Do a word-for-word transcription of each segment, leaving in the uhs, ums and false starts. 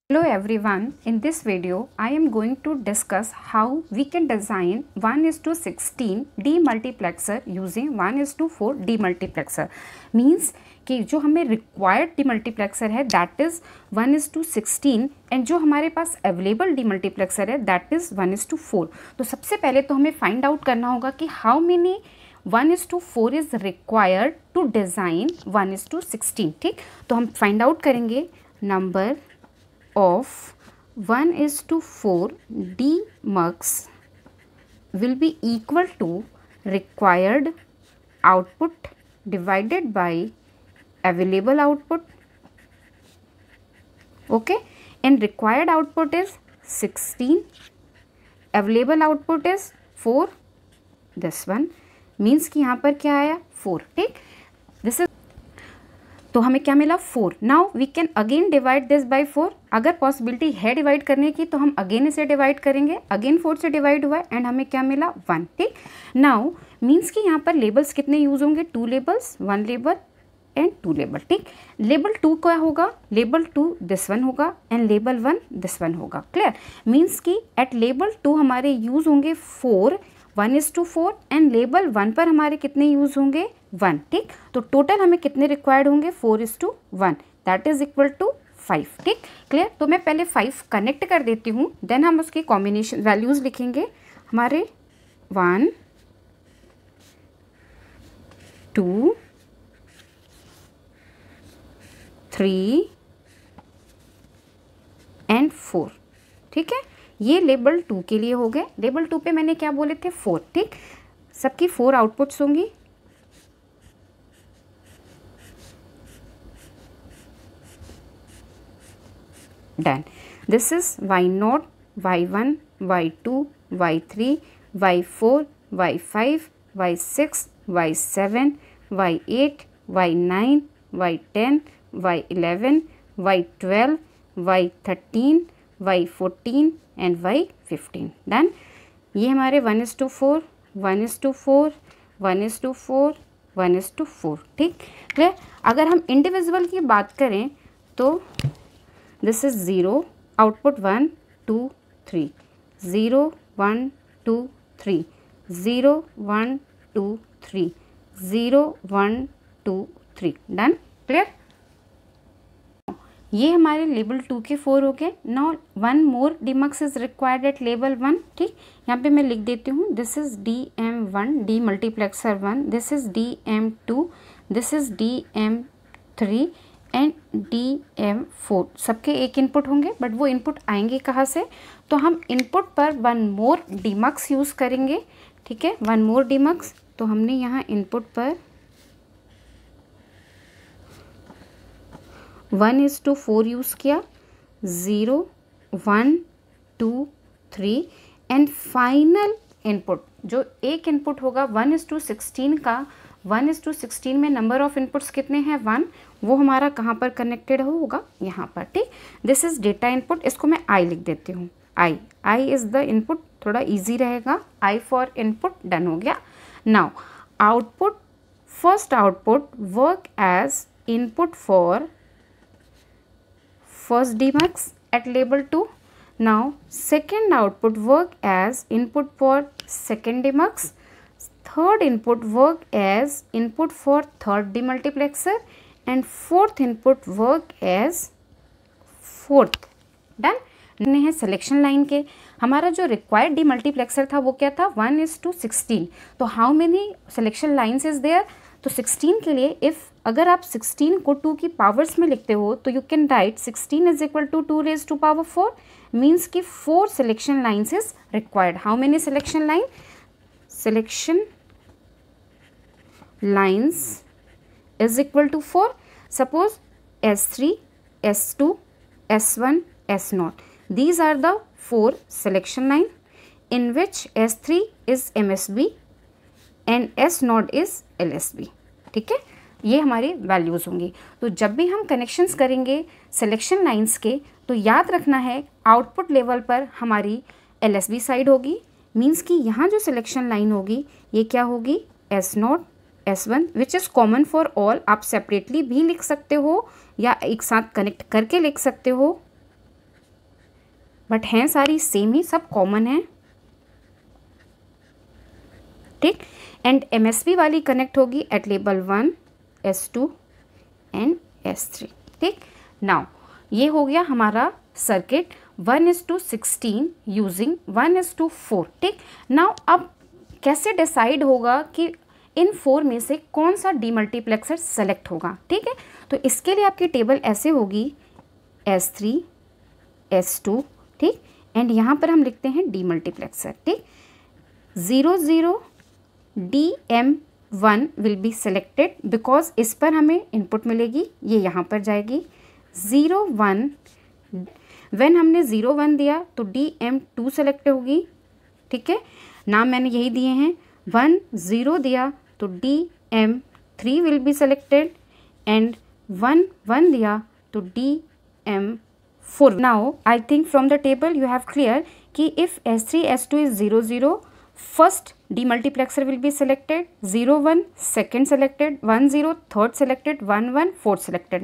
Hello everyone, in this video I am going to discuss how we can design one is to sixteen demultiplexer using one is to four demultiplexer. Means कि जो हमें required demultiplexer है that is one is to sixteen and जो हमारे पास available demultiplexer है that is one is to four. तो सबसे पहले तो हमें find out करना होगा कि how many one is to four is required to design one is to sixteen. ठीक, तो हम find out करेंगे number of one is to four demux will be equal to required output divided by available output. Okay, and required output is sixteen, available output is four. This one means कि यहाँ पर क्या आया four. ठीक, this is तो हमें क्या मिला four. Now we can again divide this by four. अगर पॉसिबिलिटी है डिवाइड करने की तो हम अगेन इसे डिवाइड करेंगे. अगेन फोर से डिवाइड हुआ एंड हमें क्या मिला वन. ठीक, नाउ मीन्स कि यहाँ पर लेबल्स कितने यूज होंगे, two labels, one label and two label. ठीक, लेबल टू क्या होगा, लेबल टू दिस वन होगा and label one this one होगा. क्लियर, मीन्स कि एट लेबल टू हमारे यूज होंगे four, one is to four and label one पर हमारे कितने यूज होंगे वन. ठीक, तो टोटल हमें कितने रिक्वायर्ड होंगे four is to one, that is equal to five. ठीक, क्लियर. तो मैं पहले फाइव कनेक्ट कर देती हूँ, देन हम उसकी कॉम्बिनेशन वैल्यूज लिखेंगे. हमारे one two three and four. ठीक है, ये लेबल टू के लिए हो गए. लेबल टू पे मैंने क्या बोले थे फोर. ठीक, सबकी फोर आउटपुट्स होंगी. Done. This is y naught, y one, y two, y three, y four, y five, y six, y seven, y eight, y nine, y ten, y eleven, y twelve, y thirteen, y fourteen and y fifteen. Done. ये हमारे one is to four, one is to four, one is to four, one is to four. ठीक, clear. अगर हम individual की बात करें तो this is zero, output one two three, zero one two three, zero one two three, zero one two three. Done, clear. ये हमारे लेबल टू के फोर हो गए. Now one more demux is required at लेबल वन. ठीक, यहाँ पे मैं लिख देती हूँ, this is D M one, demultiplexer one, this is D M two, this is D M three and D M four. सबके एक इनपुट होंगे बट वो इनपुट आएंगे कहाँ से, तो हम इनपुट पर वन मोर डीमक्स यूज़ करेंगे. ठीक है, वन मोर डीमक्स. तो हमने यहाँ इनपुट पर one is to four use किया, zero one two three and final input जो एक इनपुट होगा वन इज टू सिक्सटीन का. वन इज टू सिक्सटीन में नंबर ऑफ इनपुट्स कितने हैं वन, वो हमारा कहाँ पर कनेक्टेड होगा यहाँ पर. ठीक, दिस इज डेटा इनपुट. इसको मैं आई लिख देती हूँ, I. I is the input, थोड़ा इजी रहेगा. I for input. डन हो गया. Now output, first output work as input for first demux at label two. Now second output work as input for second demux, third input work as input for third demultiplexer and fourth input work as fourth. Done. है selection line के हमारा जो required demultiplexer था वो क्या था, one is to sixteen. तो how many selection lines is there, तो सिक्सटीन के लिए इफ़ अगर आप सिक्सटीन को टू की पावर्स में लिखते हो तो you can write sixteen is equal to two raise to power four. Means कि four selection lines is required. How many selection line, selection lines is equal to four. Suppose S three, S two, S one, S naught. These are the four selection line in which S three is M S B and S naught is L S B. ठीक है, ये हमारी values होंगी. तो जब भी हम connections करेंगे सिलेक्शन लाइंस के तो याद रखना है आउटपुट लेवल पर हमारी L S B साइड होगी. मीन्स कि यहाँ जो सिलेक्शन लाइन होगी ये क्या होगी, S naught, S one which is common for all. आप सेपरेटली भी लिख सकते हो या एक साथ कनेक्ट करके लिख सकते हो. बट हैं सारी सेम ही, सब कॉमन है, ठीक। एंड एम एस बी वाली कनेक्ट होगी एट लेबल one, S two and S three, ठीक। नाउ ये हो गया हमारा circuit one is to sixteen using one is to four, ठीक। नाउ अब कैसे डिसाइड होगा कि इन फोर में से कौन सा डीमल्टीप्लेक्सर सेलेक्ट होगा, ठीक है। तो इसके लिए आपकी टेबल ऐसे होगी एस थ्री, एस टू, ठीक। एंड यहाँ पर हम लिखते हैं डीमल्टीप्लेक्सर, ठीक। Zero zero D M one will be selected because इस पर हमें इनपुट मिलेगी, ये यहाँ पर जाएगी। ज़ीरो वन, व्हेन हमने ज़ीरो वन दिया तो डी एम टू सेलेक्ट होगी, ठीक है। नाम मैंने यही दिए हैं। वन ज़ीरो दिया तो D M three will be selected and one one दिया तो D M four. Now I think from the table you have clear कि if S three S two is zero zero, first demultiplexer will be selected, zero one second selected, one zero third selected, one one fourth selected.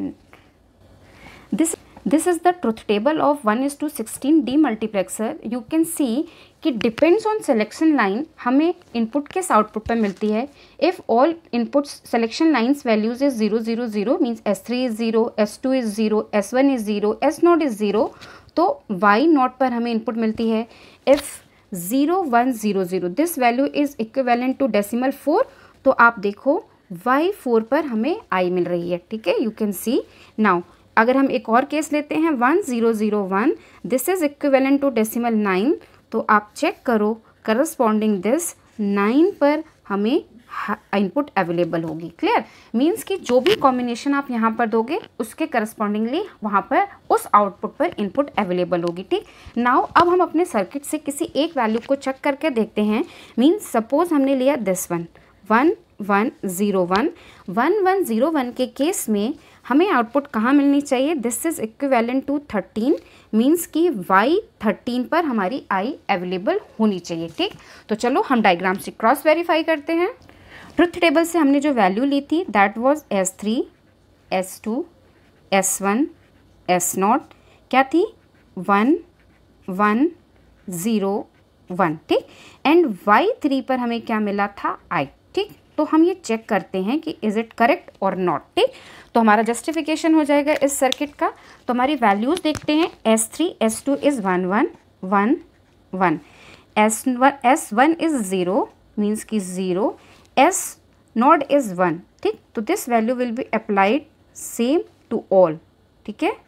This this is the truth table of one is to sixteen demultiplexer. You can see कि depends on selection line हमें input किस output पर मिलती है. If all inputs selection lines values is zero zero zero means S three is zero, S two is zero, S one is zero, S naught is zero, तो Y naught पर हमें input मिलती है. If zero one zero zero this value is equivalent to decimal four, तो आप देखो Y four पर हमें आई मिल रही है, ठीक है। यू कैन सी नाउ अगर हम एक और केस लेते हैं one zero zero one, this is equivalent to decimal nine, तो आप चेक करो करस्पॉन्डिंग दिस नाइन पर हमें इनपुट अवेलेबल होगी। क्लियर मीन्स कि जो भी कॉम्बिनेशन आप यहाँ पर दोगे उसके करस्पॉन्डिंगली वहाँ पर उस आउटपुट पर इनपुट अवेलेबल होगी, ठीक। नाउ अब हम अपने सर्किट से किसी एक वैल्यू को चेक करके देखते हैं। मीन्स सपोज हमने लिया this one, one one zero one, one one zero one के केस में हमें आउटपुट कहाँ मिलनी चाहिए? This is equivalent to thirteen, means कि वाई थर्टीन पर हमारी आई अवेलेबल होनी चाहिए, ठीक। तो चलो हम डायग्राम से क्रॉस वेरीफाई करते हैं। ट्रुथ टेबल से हमने जो वैल्यू ली थी that was S three, S two, S one, S naught क्या थी? वन वन ज़ीरो वन, ठीक। एंड वाई थ्री पर हमें क्या मिला था? आई, ठीक। तो हम ये चेक करते हैं कि इज़ इट करेक्ट और नॉट, ठीक। तो हमारा जस्टिफिकेशन हो जाएगा इस सर्किट का। तो हमारी वैल्यूज़ देखते हैं। S three S two is one one one one, S one S one is zero means कि zero, S naught is one, ठीक। तो this value will be applied same to all, ठीक है।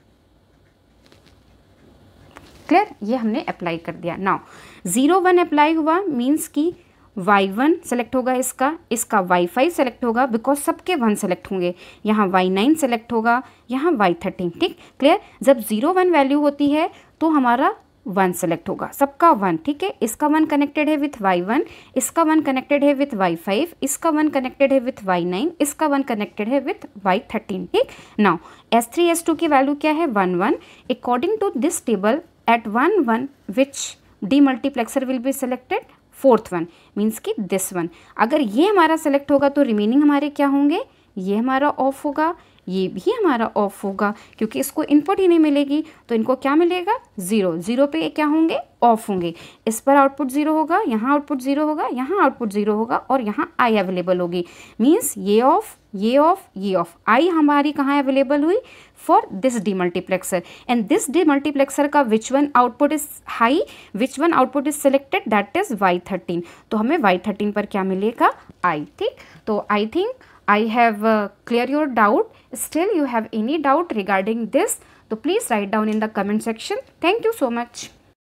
क्लियर, ये हमने apply कर दिया। Now zero one apply हुआ मीन्स कि वाई वन सेलेक्ट होगा, इसका इसका वाई फाइव सेलेक्ट होगा बिकॉज सबके वन सेलेक्ट होंगे। यहाँ वाई नाइन सेलेक्ट होगा, यहाँ वाई थर्टीन, ठीक। क्लियर, जब ज़ीरो वन वैल्यू होती है तो हमारा वन सेलेक्ट होगा, सबका वन, ठीक है। इसका वन कनेक्टेड है विथ वाई वन, इसका वन कनेक्टेड है विथ वाई फाइव, इसका वन कनेक्टेड है विथ वाई नाइन, इसका वन कनेक्टेड है विथ वाई थर्टीन, ठीक। Now S three S two की वैल्यू क्या है? One one. According to this table at one one which demultiplexer will be selected? Fourth one, means कि this one. अगर ये हमारा सेलेक्ट होगा तो रिमेनिंग हमारे क्या होंगे? ये हमारा ऑफ होगा, ये भी हमारा ऑफ होगा, क्योंकि इसको इनपुट ही नहीं मिलेगी तो इनको क्या मिलेगा? ज़ीरो। ज़ीरो पे ये क्या होंगे? ऑफ होंगे। इस पर आउटपुट ज़ीरो होगा, यहाँ आउटपुट ज़ीरो होगा, यहाँ आउटपुट ज़ीरो होगा और यहाँ आई अवेलेबल होगी। मीन्स ये ऑफ, ये ऑफ, ये ऑफ। आई हमारी कहाँ अवेलेबल हुई? For this demultiplexer. And this demultiplexer का which one output is high, which one output is selected? That is Y thirteen. तो हमें वाई थर्टीन पर क्या मिलेगा? आई, ठीक। तो I think I have uh, clear your doubt. Still you have any doubt regarding this, so please write down in the comment section. Thank you so much.